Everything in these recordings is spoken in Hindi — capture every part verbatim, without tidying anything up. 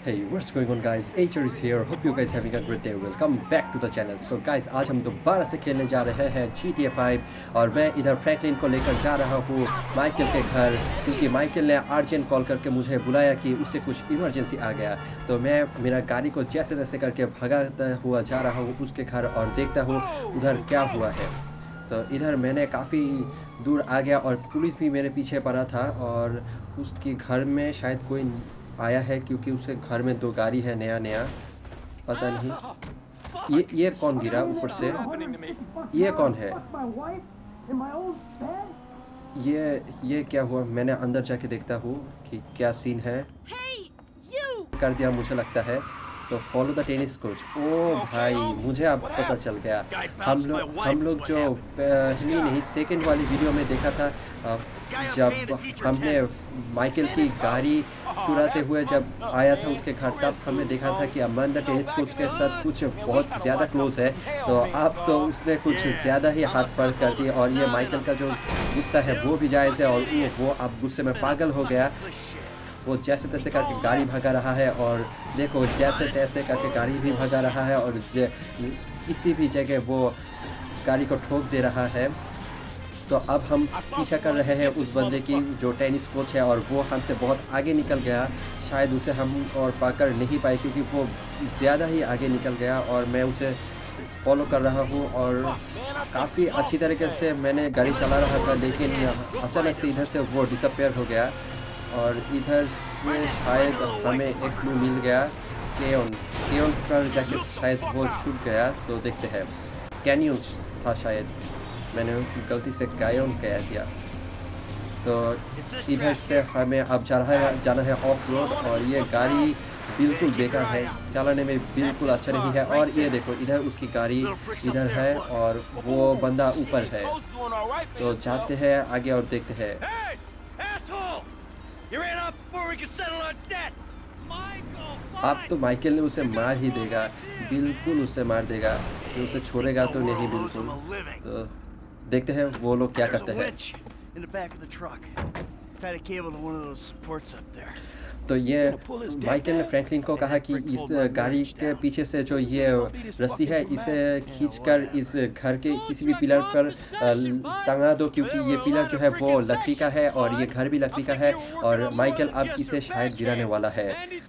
Hey, what's going on guys? Acher is here. Hope you guys having a great day. Welcome back to the channel. So guys, आज हम दोबारा से खेलने जा रहे हैं जी टी ए फाइव और मैं इधर फ्रैंकलिन को लेकर जा रहा हूँ माइकल के घर, क्योंकि माइकल ने अर्जेंट कॉल करके मुझे बुलाया कि उससे कुछ इमरजेंसी आ गया। तो मैं मेरा गाड़ी को जैसे तैसे करके भगाता हुआ जा रहा हूँ उसके घर और देखता हूँ उधर क्या हुआ है। तो इधर मैंने काफ़ी दूर आ गया और पुलिस भी मेरे पीछे पड़ा था और उसके घर में शायद कोई आया है, क्योंकि उसके घर में दो गाड़ी है नया नया। पता नहीं ये ये कौन गिरा ऊपर से, ये कौन है, ये ये क्या हुआ। मैंने अंदर जाके देखता हूँ कि क्या सीन है। कर दिया मुझे लगता है। तो फॉलो द टेनिस कोच। ओ भाई, मुझे अब पता चल गया। हम लोग हम लोग जो पहली नहीं सेकंड वाली वीडियो में देखा था, जब हमने माइकल की गाड़ी चुराते हुए जब आया था उसके घर, तब हमने देखा था कि अमांडा टेनिस कोच के साथ कुछ बहुत ज़्यादा क्लोज है। तो अब तो उसने कुछ ज़्यादा ही हाथ पर कर दिया और ये माइकल का जो गुस्सा है वो भी जायज़ है और वो अब गुस्से में पागल हो गया। वो जैसे तैसे करके गाड़ी भगा रहा है और देखो जैसे तैसे करके गाड़ी भी भगा रहा है और किसी भी जगह वो गाड़ी को ठोक दे रहा है। तो अब हम पीछा कर रहे हैं उस बंदे की जो टेनिस कोच है और वो हमसे बहुत आगे निकल गया। शायद उसे हम और पकड़ नहीं पाए क्योंकि वो ज़्यादा ही आगे निकल गया और मैं उसे फॉलो कर रहा हूँ और काफ़ी अच्छी तरीके से मैंने गाड़ी चला रहा था, लेकिन अचानक से इधर से वो डिसअपेयर हो गया और इधर से शायद हमें एक क्लू मिल गया। केओन केओन पर जाके शायद वो छूट गया। तो देखते हैं, कैनियन था शायद, मैंने गलती से कायोन कह दिया। तो इधर से हमें अब जा रहा है जाना है ऑफ रोड और ये गाड़ी बिल्कुल बेकार है, चलाने में बिल्कुल अच्छा नहीं है। और ये देखो इधर उसकी गाड़ी इधर है और वो बंदा ऊपर है। तो जाते हैं आगे और देखते हैं। अब तो माइकल ने उसे मार ही देगा, बिल्कुल उसे मार देगा, तो उसे छोड़ेगा तो नहीं बिल्कुल। तो देखते हैं वो लोग क्या करते हैं। तो ये माइकल ने फ्रैंकलिन को कहा कि इस गाड़ी के पीछे से जो ये रस्सी है इसे खींचकर इस घर के किसी भी पिलर पर टंगा दो, क्योंकि ये पिलर जो है वो लकड़ी का है और ये घर भी लकड़ी का है और माइकल अब इसे शायद गिराने वाला है।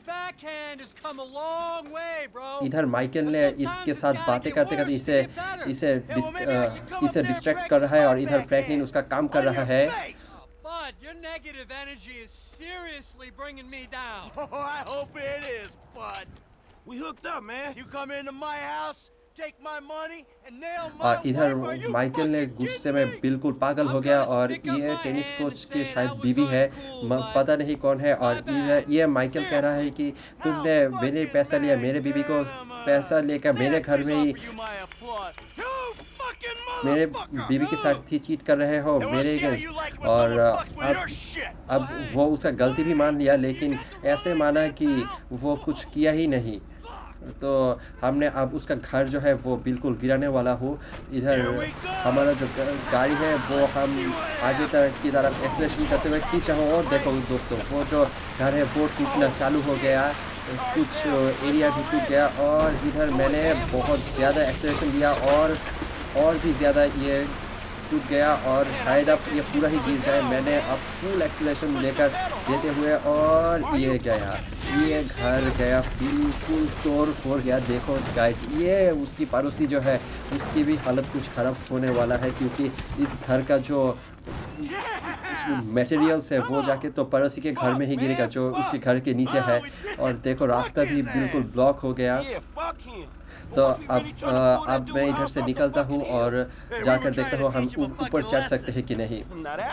इधर माइकल ने इसके साथ बातें करते करते इसे इसे इसे डिस्ट्रैक्ट कर रहा है और इधर फ्रैंकलिन उसका काम कर रहा है। Bud, your negative energy is seriously bringing me down. Oh, I hope it is, Bud. We hooked up, man. You come into my house, take my money, and nail my और इधर माइकल ने गुस्से में बिल्कुल पागल हो गया और ये टेनिस कोच की शायद बीवी है, पता नहीं कौन है। और ये माइकल कह रहा है कि तुमने मेरे पैसा लिया, मेरे बीवी को पैसा लेकर मेरे घर में ही मेरे बीवी के साथ ही चीट कर रहे हो मेरे अगेंस्ट। और अब अब वो उसका गलती भी मान लिया, लेकिन ऐसे माना कि वो कुछ किया ही नहीं। तो हमने अब उसका घर जो है वो बिल्कुल गिराने वाला हो। इधर हमारा जो गाड़ी है वो हम आगे तरफ की तरफ एक्सलेशन करते हुए खींच रहे हो और देखो दोस्तों वो जो घर है वो टूटना चालू हो गया, कुछ एरिया भी टूट गया और इधर मैंने बहुत ज़्यादा एक्सलेशन दिया और और भी ज़्यादा ये टूट गया और शायद अब ये पूरा ही गिर जाए। मैंने अब फुल एक्सीलरेशन लेकर देते हुए और ये गया, ये घर गया, बिल्कुल तोड़ फोड़ गया। देखो गाइस, ये उसकी पड़ोसी जो है उसकी भी हालत कुछ ख़राब होने वाला है, क्योंकि इस घर का जो मटेरियल्स है वो जाके तो पड़ोसी के घर में ही गिरेगा जो उसके घर के नीचे है। और देखो रास्ता भी बिल्कुल ब्लॉक हो गया। तो अब अब मैं इधर से निकलता हूँ और जाकर देखता हूँ हम ऊपर चढ़ सकते हैं कि नहीं।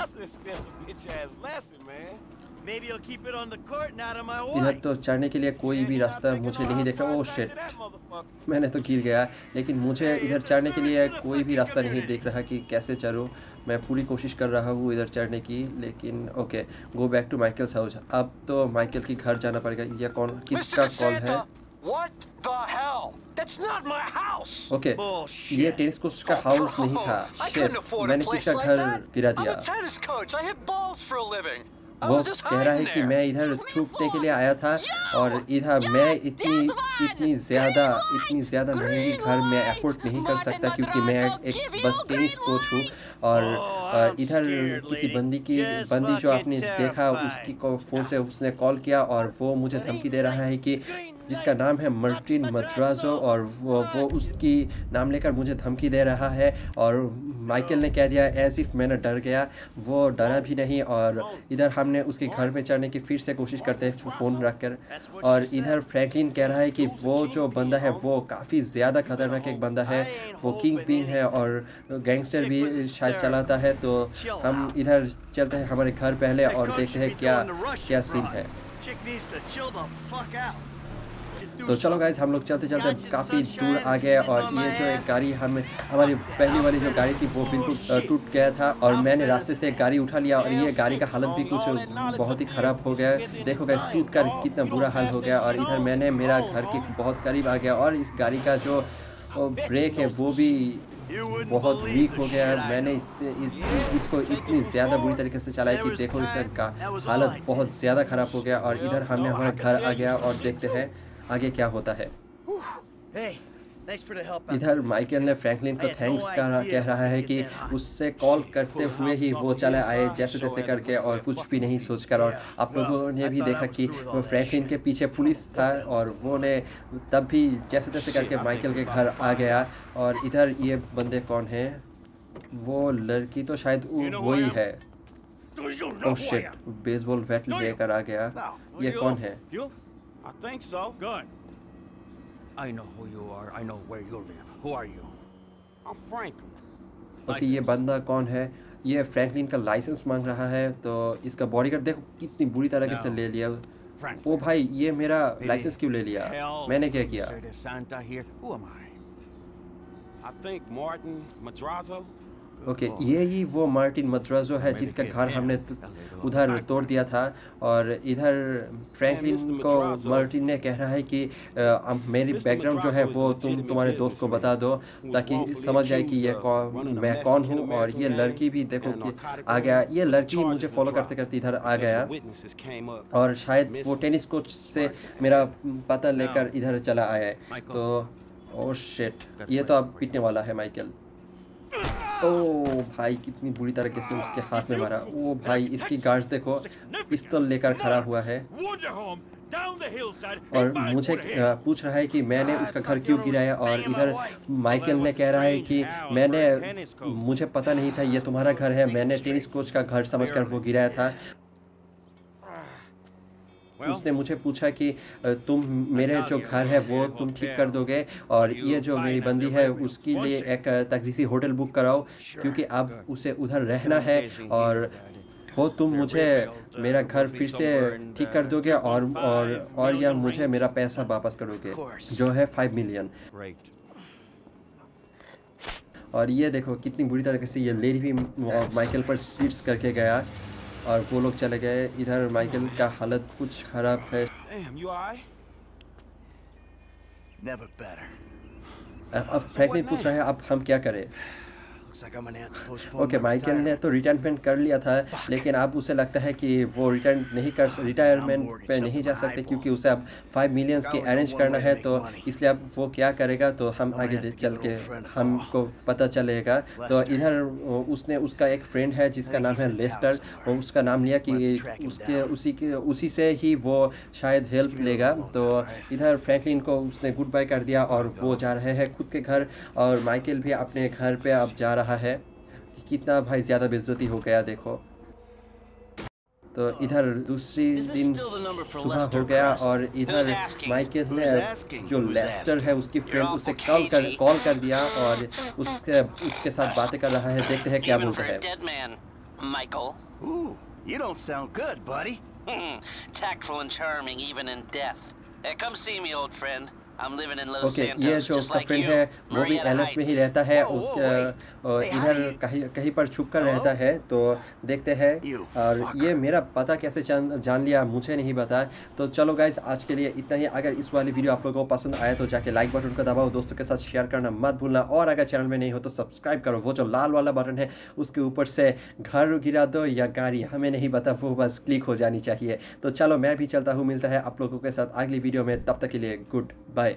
इधर तो चढ़ने के लिए कोई भी रास्ता मुझे नहीं दिख रहा। ओह शिट, मैंने तो गिर गया, लेकिन मुझे इधर चढ़ने के लिए कोई भी रास्ता नहीं दिख रहा कि कैसे चढ़ूँ। मैं पूरी कोशिश कर रहा हूँ इधर चढ़ने की, लेकिन okay, go back to Michael's house. अब तो माइकल की घर जाना पड़ेगा। यह कौन, किसका कॉल है? What the hell? That's not my house. Okay, ये टेनिस कोच का हाउस नहीं था। शिट, मैंने किसका घर गिरा दिया। I'm a tennis coach. I hit balls for a living. वो कह रहा है कि मैं इधर छुपने के लिए आया था और इधर मैं इतनी इतनी ज़्यादा इतनी ज़्यादा महंगी घर मैं अफोर्ड नहीं कर सकता क्योंकि मैं एक बस टेनिस कोच हूँ। और इधर किसी बंदी की बंदी जो आपने देखा उसकी को फ़ोन से उसने कॉल किया और वो मुझे धमकी दे रहा है कि जिसका नाम है मार्टिन मद्राज़ो, और वो वो उसकी नाम लेकर मुझे धमकी दे रहा है। और माइकल ने कह दिया एज़ इफ़ मैंने डर गया, वो डरा भी नहीं। और इधर हमने उसके घर में चढ़ने की फिर से कोशिश करते हैं फ़ोन रख कर। और इधर फ्रैंकलिन कह रहा है कि वो जो बंदा है वो काफ़ी ज़्यादा खतरनाक एक बंदा है, वो किंग पिन है और गैंगस्टर भी शायद चलाता है। तो हम इधर चलते हैं हमारे घर पहले और देखते हैं क्या क्या सीन है। तो चलो गाइस, हम लोग चलते चलते काफ़ी दूर आ गए और ये जो एक गाड़ी हमें हमारी पहली वाली जो गाड़ी थी वो बिल्कुल टूट गया था और मैंने रास्ते से एक गाड़ी उठा लिया और ये गाड़ी का हालत भी कुछ बहुत ही ख़राब हो गया। देखो गाइस, टूट कर कितना बुरा हाल हो गया। और इधर मैंने मेरा घर के बहुत करीब आ गया और इस गाड़ी का जो ब्रेक है वो भी बहुत वीक हो गया है। मैंने इत, इत, इसको इतनी ज़्यादा बुरी तरीके से चलाया कि देखो इसका हालत बहुत ज़्यादा ख़राब हो गया। और इधर हमने हमारे घर आ गया और देखते हैं आगे क्या होता है। इधर माइकल ने फ्रैंकलिन को थैंक्स कह रहा है कि उससे कॉल करते हुए ही वो चले आए जैसे तैसे करके और कुछ भी नहीं सोचकर। और आप लोगों ने भी देखा कि फ्रैंकलिन के पीछे पुलिस था और वो ने तब भी जैसे तैसे करके माइकल के घर आ गया। और इधर ये बंदे कौन हैं? वो लड़की तो शायद वही है। ओह शिट, बेसबॉल बैट लेकर आ गया। ये कौन है? I think so. Good. I know who you are. I know where you live. Who are you? I'm Franklin. Okay, ये बंदा कौन है? ये फ्रैंकलिन का लाइसेंस मांग रहा है। तो इसका बॉडीगार्ड देखो कितनी बुरी तरीके से ले लिया। ओ भाई, ये मेरा लाइसेंस क्यों ले लिया? मैंने क्या किया? Who am I? I think Martin Madrazo. Okay okay, ये ही वो मार्टिन मद्राज़ो है जिसका घर हमने उधर तोड़ दिया था। और इधर फ्रैंकलिन को मार्टिन ने कह रहा है कि आ, मेरी बैकग्राउंड जो है वो तुम तुम्हारे दोस्त को बता दो ताकि समझ जाए कि ये कौन मैं कौन हूँ। और ये लड़की भी देखो कि आ गया। ये लड़की मुझे फॉलो करते करते इधर आ गया और शायद वो टेनिस कोच से मेरा पता लेकर इधर चला आया है। तो ओह शिट, ये तो अब पीटने वाला है माइकल। ओह भाई, कितनी बुरी तरीके से उसके हाथ में मारा। ओ भाई, इसकी गार्ड्स देखो पिस्तौल लेकर खड़ा हुआ है और मुझे पूछ रहा है कि मैंने उसका घर क्यों गिराया। और इधर माइकल ने कह रहा है कि मैंने मुझे पता नहीं था ये तुम्हारा घर है, मैंने टेनिस कोच का घर समझकर वो गिराया था। उसने मुझे पूछा कि तुम मेरे जो घर है वो तुम ठीक कर दोगे और ये जो मेरी बंदी है उसके लिए एक तगड़ी होटल बुक कराओ क्योंकि अब उसे उधर रहना है। और वो तुम मुझे मेरा घर फिर से ठीक कर दोगे और और और या मुझे मेरा पैसा वापस करोगे जो है फाइव मिलियन। और ये देखो कितनी बुरी तरीके से ये लेडी भी माइकल पर सीट्स करके गया और वो लोग चले गए। इधर माइकल का हालत कुछ खराब है। अब फ्रैंकलिन पूछ रहा है अब हम क्या करें। ओके, माइकल ने तो रिटायरमेंट कर लिया था लेकिन अब उसे लगता है कि वो रिटायर नहीं कर रिटायरमेंट पे नहीं जा सकते क्योंकि उसे अब फाइव मिलियंस की अरेंज करना है। तो इसलिए अब वो क्या करेगा तो हम आगे चल के हमको पता चलेगा। तो इधर उसने उसका एक फ्रेंड है जिसका नाम है लेस्टर, वो उसका नाम लिया कि उसके उसी के उसी से ही वो शायद हेल्प लेगा। तो इधर फ्रैंकलिन को उसने गुड बाय कर दिया और वो जा रहे हैं खुद के घर और माइकल भी अपने घर पे अब जा रहा है। कितना भाई ज़्यादा बेइज्जती हो गया देखो। तो इधर दूसरी दिन सुबह हो गया और इधर माइकल ने जो लेस्टर है उसकी फ्रेंड उससे कॉल कर कॉल कर दिया और उसके उसके साथ बातें कर रहा है। देखते हैं क्या बोलते हैं। Michael, ooh, you don't sound good, buddy. Tactful and charming even in death. Hey, come see me, old friend. I'm living in Los okay Santos, ये जो just उसका like फ्रेंड you, है वो भी Marietta एलएस में ही Heights. रहता है Whoa, उसके whoa, अ, Hey, how इधर do you- कहीं कहीं पर छुप कर Hello? रहता है तो देखते हैं You और fucker. ये मेरा पता कैसे जान जान लिया मुझे नहीं पता। तो चलो गाइज आज के लिए इतना ही। अगर इस वाली वीडियो आप लोगों को पसंद आया तो जाके लाइक बटन को दबाओ, दोस्तों के साथ शेयर करना मत भूलना, और अगर चैनल में नहीं हो तो सब्सक्राइब करो। वो जो लाल वाला बटन है उसके ऊपर से घर गिरा दो या गाड़ी, हमें नहीं पता, वो बस क्लिक हो जानी चाहिए। तो चलो मैं भी चलता हूँ, मिलता है आप लोगों के साथ अगली वीडियो में, तब तक के लिए गुड बाय।